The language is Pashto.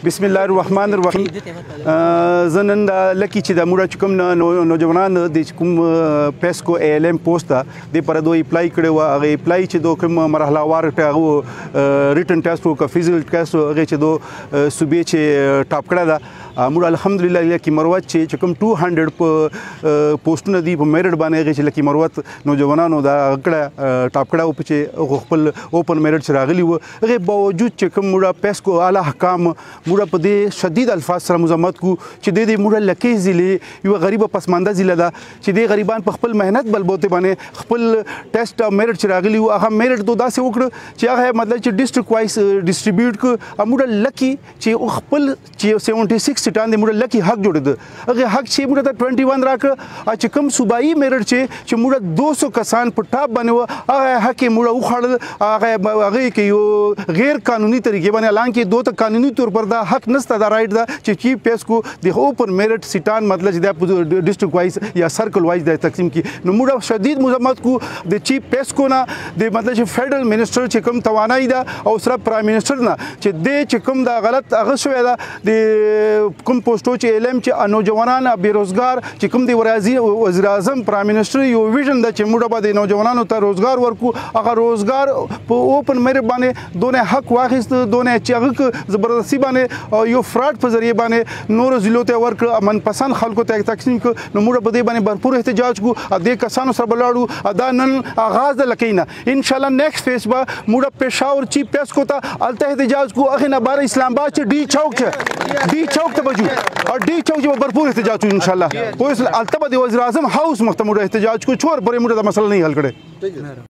बिस्मिल्लाहिर्रहमानिर्रहीम زنن لکی چې د موږ کوم نوجوانان د کوم پیسکو ALM پوسټ د پر دوی اپلای کړي و هغه اپلای چې دوه کوم مرحله وار ټاغو ریټن ټیسټ او فزیکل ټیسټ هغه چې دوه صوبې چې ټاپ کړه دا موږ الحمدلله لکی مروت چې کوم 200 پوسټونه دی په میرټ باندې هغه چې لکی مروت نوجوانانو دا کړه ټاپ کړه او چې خپل اوپن میرټ راغلی و هغه باوجود چې کوم موږ پیسکو اعلی حکام موږ په دې شدید الفاظ سره مزمت کو چې د دې موږ لکه ضلع یو غریبه پسمانده ضلع ده چې د غریبان په خپل مهنت بلبوته باندې خپل ټیسټ میرټ چې راغلی و هغه میرټ دوه داسې وکړه چې هغه مطلب چې ډیسټریکټ وایس ډیسټریبیوټ ک موږ لکی چې خپل چې 76 سټان د موږ لکی حق جوړ ده هغه حق چې موږ ته 21 راکړه چې کوم صوبایي میرټ چې موږ 200 کسان په ټاپ باندې هغه حق موږ وخړل هغه کې یو غیر قانوني طریقې باندې اعلان کې دوه ته قانوني تور پر دا حق نشته دا رائټ دا چې چیف پیسکو د اوپن میرټ سټان مطلب چې د ډیسټریکټ وایز یا سرکل وایز د تقسیم کی نو موږ شدید مزمت کو د چیف پیسکو نه د مطلب چې فیډرل منسٹر چې کوم توانایي ده او سره پرایم منسٹر نه چې د چې کوم دا غلط هغه شوی ده د کوم پوسټو چې ALM چې نوجوانان بیروزګار چې کوم دی وزیر اعظم پرایم منسٹر یو ویژن ده چې موږ به د نوجوانانو ته روزګار ورکو هغه روزګار په اوپن میرټ باندې دونه حق واخیست دونه چې هغه زبردستی باندې یو فراډ په ذریعہ باندې نور ضلعو ته ورکړ من پسند خلکو ته تقسیم ک نو موږ په دې باندې بھرپور احتجاج کو د کسانو سره بلاړو دا نن آغاز لکینا ان شاء الله نیکسٹ فیس با موږ پېښور چیف پیسکو ته الته احتجاج کو اخه نه بار اسلام آباد چې डी چوک ته بجو او डी چوک چې بھرپور احتجاج کو ان شاء الله کوئی الته د وزیر اعظم هاوس مختمور احتجاج کو چور پرې موږ دا مسله نه حل کړي